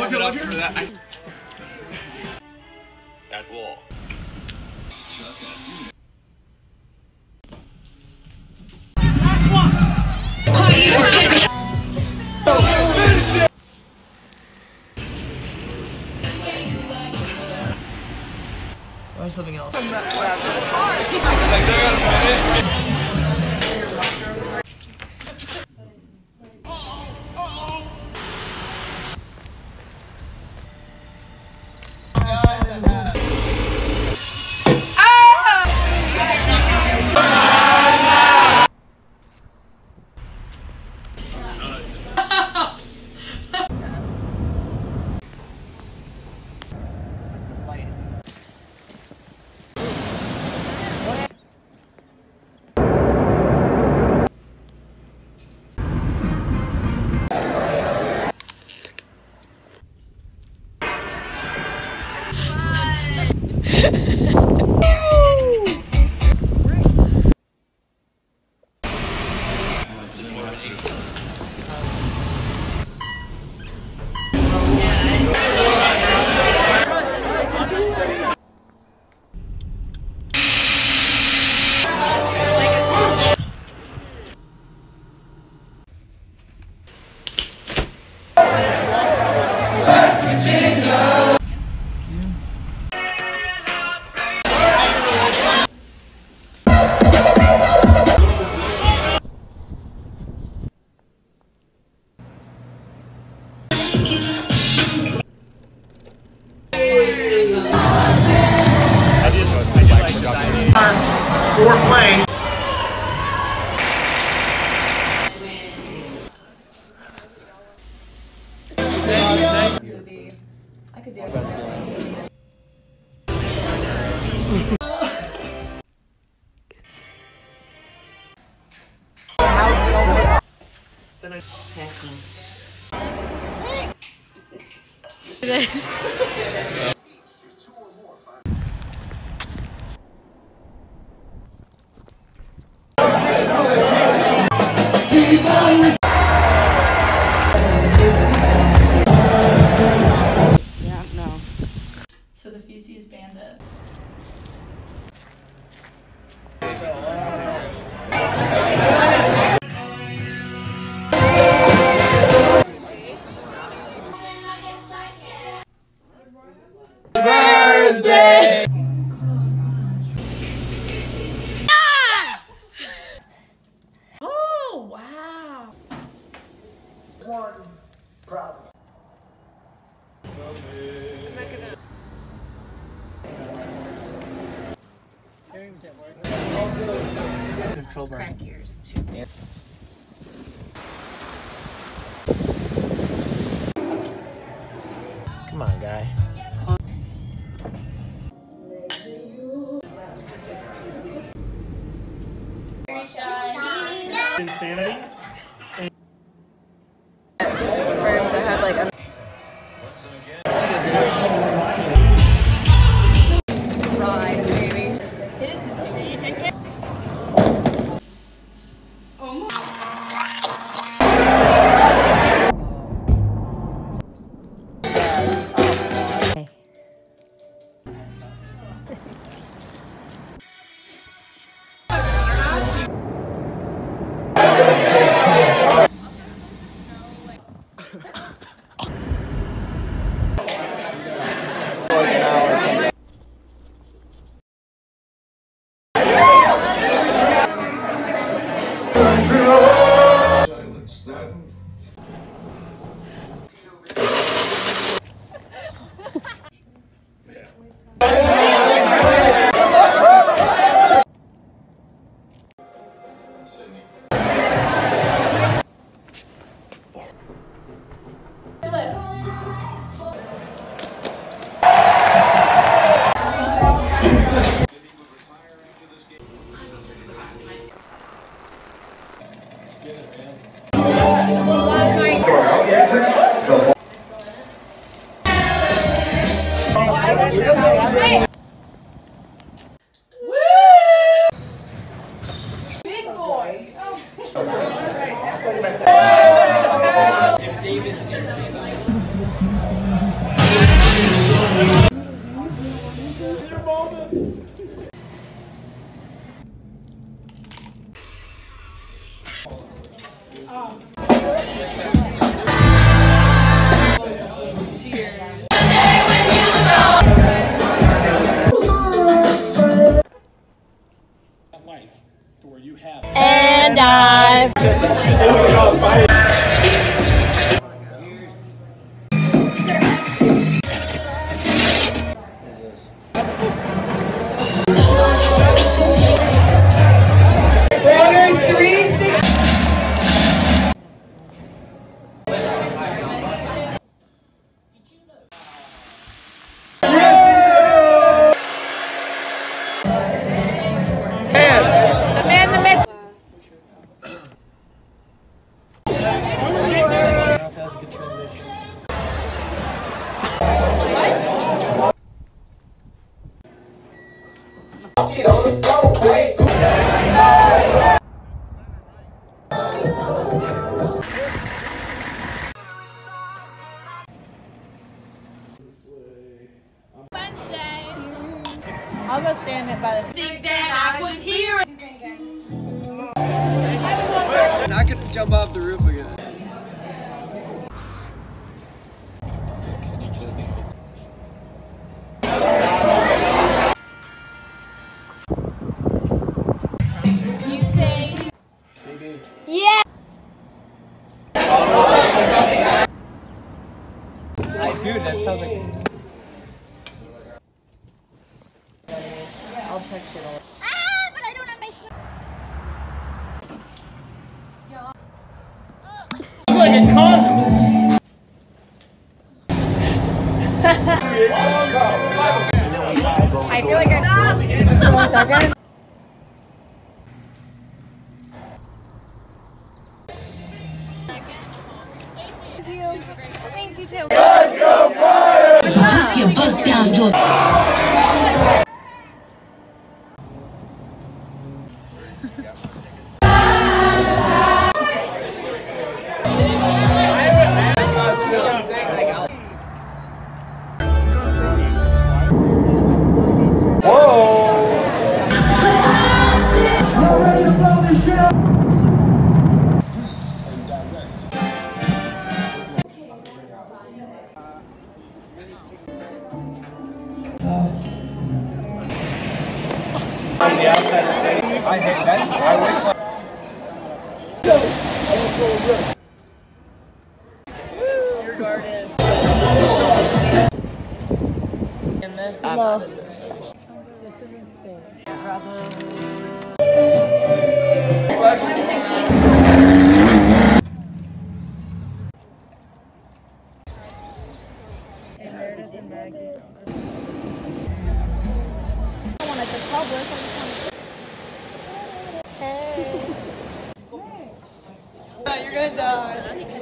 warm it up for that. At wall. Or something else. Foreplay. I could do it. Yeah, no. So the feces bandit. Birthday! Oh, wow. One problem. Control burn. Crack ears too. Yeah. Come on, guy. Insanity. Firms that have like a ride, maybe. It is the you take it. Oh my. Davis. Life to where you have And I. I'll go stand it by the. Think that I would hear it. I'm not gonna jump off the roof again. You say. Yeah. Dude, that sounds like. I'll text you. But I don't have my. I feel like I. 1 second. Thanks, you too. Bust your bust down your. On the outside of the stadium. I hate that's. I wish. Your garden. In this. No. This is insane. You're gonna die.